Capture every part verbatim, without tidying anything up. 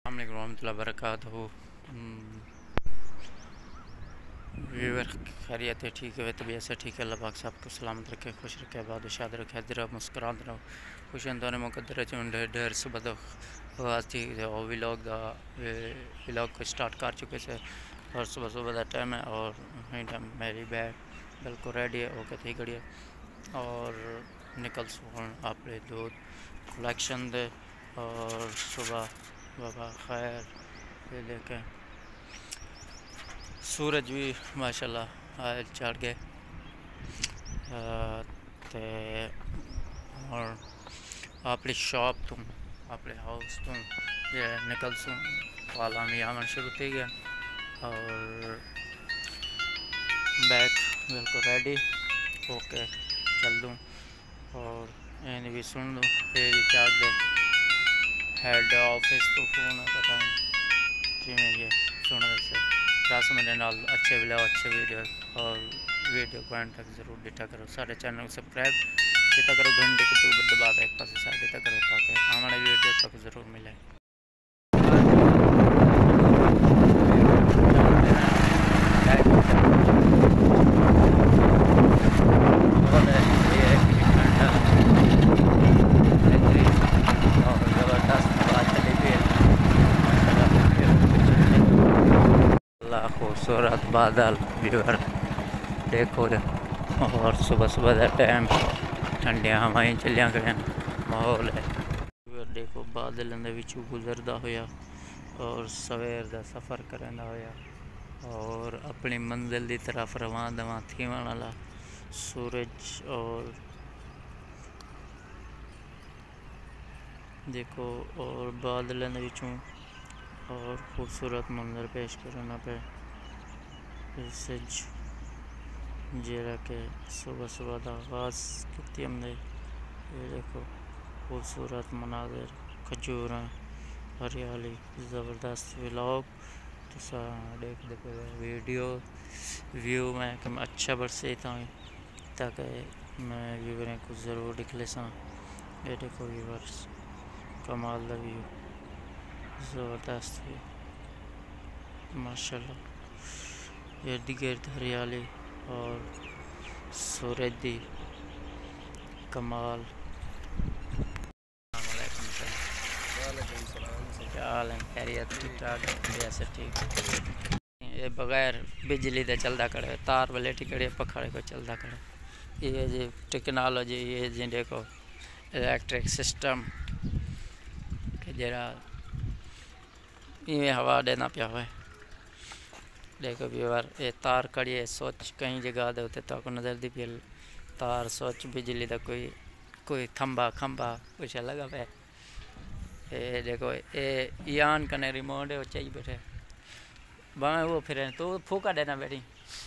अस्सलाम वालेकुम रहमतुल्लाहि व बरकातहू। व्यूअर खैरियत है, ठीक है, तबीयत से ठीक है। अल्लाह पाक सबको सलामत रखे, खुश रखे, आबाद शाद रखे, हजरा मुस्कुरात रहो, खुश अंदर मुकद्दर चुंडे ढेर सुबह तो आवाज़ थी और व्लॉग दा व्लॉग को स्टार्ट कर चुके से और सुबह सुबह का टाइम है और टाइम मेरी बैग बिल्कुल रेडी है ओके थी घड़ी और निकल सुन अपने दूध कलेक्शन दे और सुबह बाबा खैर ये लेके सूरज भी माशाल्लाह आज चढ़ गए ते और अपनी शॉप तो अपने हाउस तो ये निकल सूँ वाला भी आवन शुरू थी गया और बैग बिल्कुल रेडी ओके चल दूँ और ये भी सुन लूँ ये भी चार दे हेड ऑफिस तो फोन पता नहीं कि मैं ये सुन वैसे दस मेरे नाल अच्छे ब्लॉग अच्छे वीडियो और वीडियो को एंड तक जरूर देखा करो। सारे चैनल को सब्सक्राइब किया करो, घंटे को तो दबा एक पास साइड तक करो ताकि हमारे वीडियो तक जरूर मिले। खूबसूरत बादल व्यूअर देखो और सुबह सुबह का टाइम ठंडिया हवाएं चलिया करें माहौल है व्यूअर देखो बादलों के विचों गुजरता होया और सवेर का सफ़र करना होया और अपनी मंजिल की तरफ रवां दवा थीवन वाला सूरज और देखो और बादलों के विचों और खूबसूरत मंजर पेश करना पे जरा के सुबह सुबह का आगाज़ की हमने ये देखो खूबसूरत मनाजिर खजूर हरियाली ज़बरदस्त व्लॉग तो देख देखो वीडियो व्यू में कि मैं अच्छा बरसे था ताकि मैं व्यूवर को ज़रूर दिख ले सा। ये देखो व्यूवर्स कमाल का व्यू ज़बरदस्त व्यू माशाल्लाह इर्द गिर्द हरियाली और सूरज दी कमाल। खैरियत ठीक ठाक ऐसे ठीक ये बगैर बिजली दे चलता करे तार वाले टिकड़े पखड़े को चलता करे ये जी टेक्नोलॉजी ये जी देखो इलेक्ट्रिक सिस्टम के जरा इवें हवा देना पिया हुआ देखो व्यूअर ये तार कड़ी है सोच कहीं जगह दे होते तो आपको नज़र दी पी तार सोच बिजली का कोई कोई खंबा खंबा कुछ लगा पे ये देखो ये यान कने रिमोट है वो चाहिए बैठे बाएं वो फिर तो फूका देना बेटी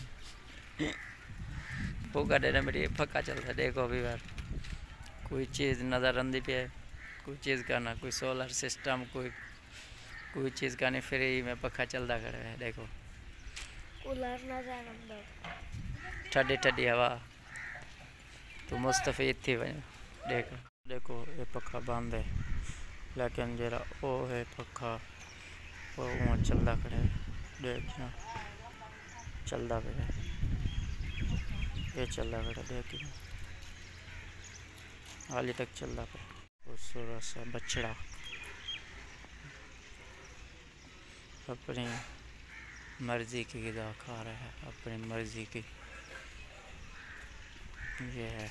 फूका देना बेटी पक्का चलता देखो व्यूअर कोई चीज़ नज़र आती पे कोई चीज़ का ना कोई सोलर सिस्टम कोई कोई चीज़ का नहीं फ्री में पक्का चलता खड़े है देखो ठंडी ठंडी हवा तो मुस्तफ़ीद थी वही देखो देखो ये पक्का बंद है लेकिन जरा वो है पक्का वो वहाँ चलता खड़े देखना चलता पे ये चलता खड़ा देख हाली तक चलता पे खूबसूरत सा बछड़ा अपनी मर्ज़ी की ग़िज़ा खा रहा है अपनी मर्ज़ी की ये है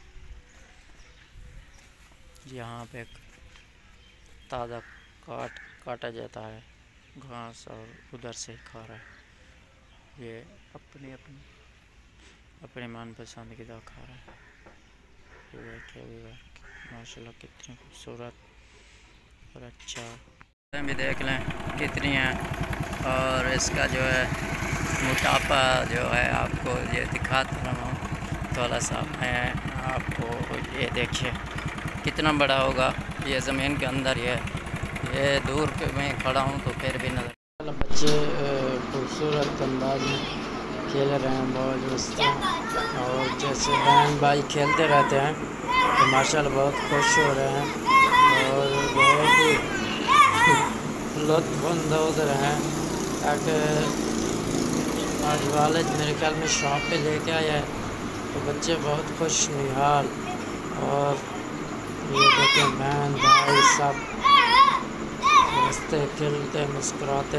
यहाँ पे ताज़ा काट काटा जाता है घास और उधर से खा रहा है ये अपनी अपनी अपनी मनपसंद ग़िज़ा खा रहा है। ये देखिए माशाल्लाह कितनी खूबसूरत और अच्छा भी देख लें कितनी है और इसका जो है मोटापा जो है आपको ये दिखाता रहा हूँ थोड़ा सा मैं आपको ये देखिए कितना बड़ा होगा ये ज़मीन के अंदर ये ये दूर पे मैं खड़ा हूँ तो फिर भी नज़र बच्चे खूबसूरत अंदाज में खेल रहे हैं बहुत मस्त और जैसे बहन भाई खेलते रहते हैं तो माशाल्लाह बहुत खुश हो रहे हैं और बहुत ही लुत्फ़अंदोज़ रहें, ताकि आज वालिद मेरे ख्याल में शॉप पे लेके आया है तो बच्चे बहुत खुश निहाल। और ये देखें बहन भाई सब हंसते खेलते मुस्कुराते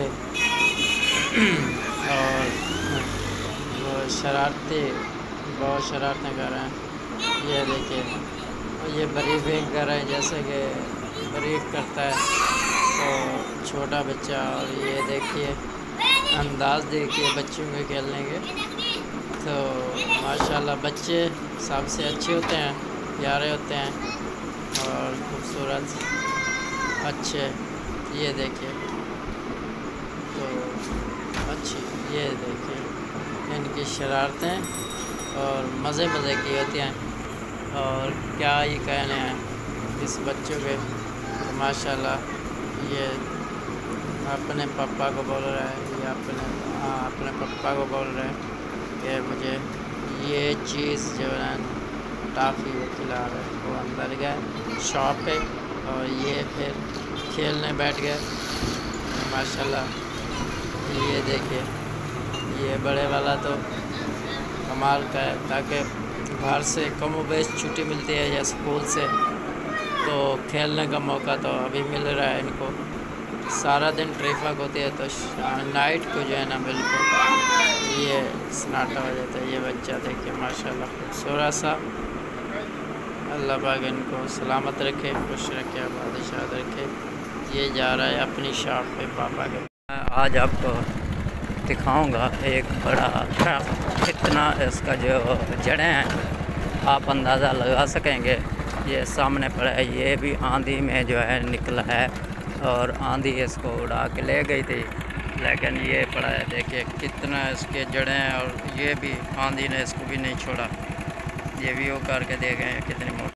और वो शरारती बहुत शरारतें कर रहे हैं। ये देखिए ये ब्रीफिंग कर रहे हैं, जैसे कि ब्रीफ करता है तो छोटा बच्चा। और ये देखिए अंदाज़ देखिए बच्चों के खेलने के, तो माशाल्लाह बच्चे सबसे अच्छे होते हैं, प्यारे होते हैं और खूबसूरत अच्छे। ये देखिए तो अच्छी, ये देखिए इनकी शरारतें और मज़े मज़े की होती हैं। और क्या ही कहने हैं इस बच्चों के, तो माशाल्लाह ये अपने पापा को बोल रहा है, ये अपने हाँ अपने पापा को बोल रहे हैं कि मुझे ये चीज़ जो है टॉफ़ी वो खिला रहे हैं। वो अंदर गए शॉप पे और ये फिर खेलने बैठ गए माशाल्लाह। ये देखिए ये बड़े वाला तो कमाल का है, ताकि घर से कम बेश छुट्टी मिलती है या स्कूल से, तो खेलने का मौका तो अभी मिल रहा है इनको। सारा दिन ट्रैफिक होती है तो नाइट को जो है ना बिल्कुल ये सन्नाटा हो जाता है। ये बच्चा देखिए माशाल्लाह खूबसूरत सा, अल्लाह पाक इनको सलामत रखे, खुश रखे, बादशाह रखे। ये जा रहा है अपनी शॉप पे पापा के। आज आपको दिखाऊंगा एक बड़ा कितना इसका जो जड़ें हैं आप अंदाज़ा लगा सकेंगे। ये सामने पड़ा है, ये भी आंधी में जो है निकला है और आंधी इसको उड़ा के ले गई थी, लेकिन ये पड़ा है देखिए कितना इसके जड़ें हैं। और ये भी आंधी ने इसको भी नहीं छोड़ा, ये भी वो करके दे गए हैं कितनी मोटी।